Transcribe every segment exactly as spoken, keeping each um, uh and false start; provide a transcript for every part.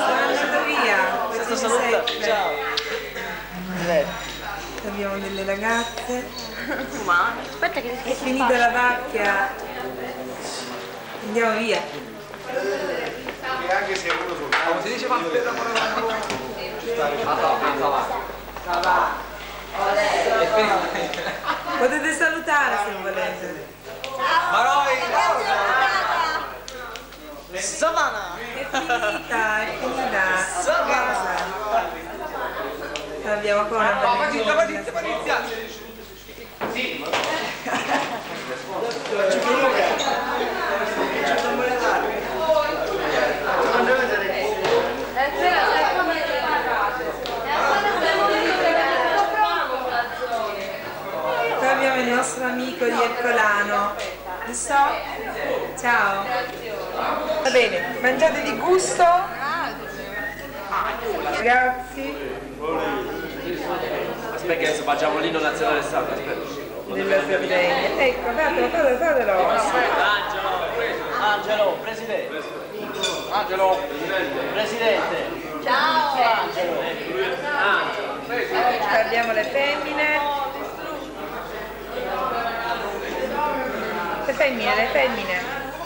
andando via. Senza salutare. Ciao. Abbiamo delle ragazze. Ma aspetta che È finita la pacchia. Andiamo via. E anche se uno sul Come si dice ma per la Potete salutare se volete. Ma noi Savana! È finita, è finita. Cosa? Abbiamo ancora una Patrizia, Patrizia, Patrizia! Sì! Qua abbiamo il nostro amico di Ercolano. Lo so? Ciao. Va bene, mangiate di gusto. Grazie. Aspetta che adesso facciamo l'inno nazionale stato, aspetta. Della Sardegna. Ecco, fatelo, fatelo, fatelo. Angelo, Angelo, presidente. Angelo, presidente. ciao! Angelo. Angelo. Abbiamo le femmine. Le femmine, le femmine.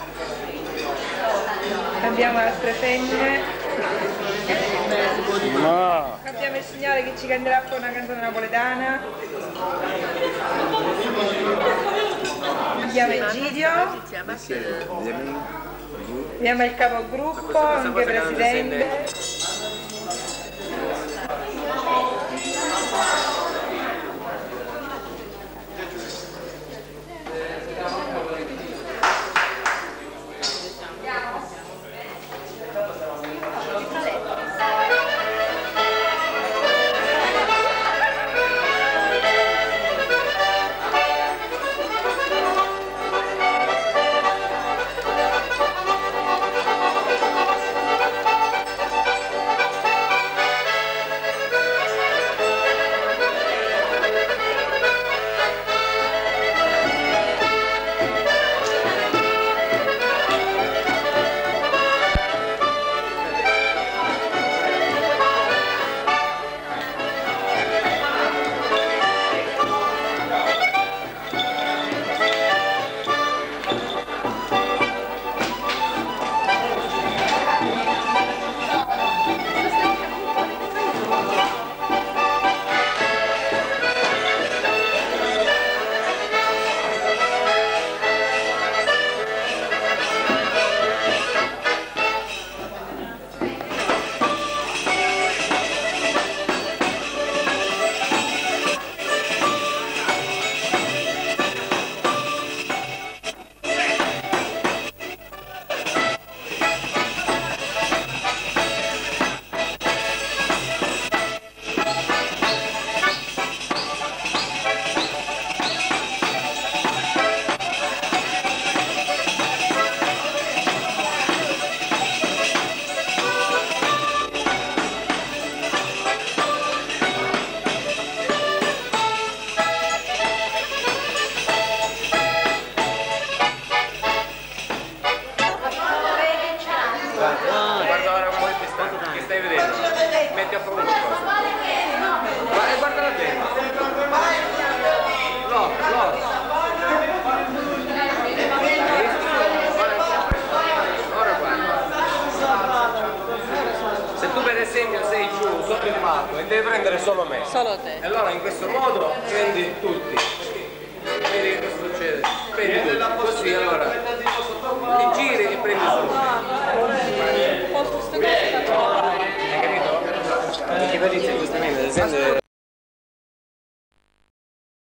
Abbiamo altre femmine. No. Abbiamo il signore che ci canterà con una canzone napoletana. Abbiamo Egidio. Abbiamo il capogruppo, anche presidente. Guarda ora un po' di distante, che stai vedendo? Metti a fuoco qualcosa. Guarda, guarda la gente. No, no. Ora guarda. Se tu per esempio sei giù sotto il palco e devi prendere solo me. Solo te. E allora in questo modo prendi tutti. Vedi che cosa succede? Prendi tutti. Così allora ti giri e prendi tutti. Posso queste cose faccio. Hai capito? Perché Patrizia giustamente, ad esempio...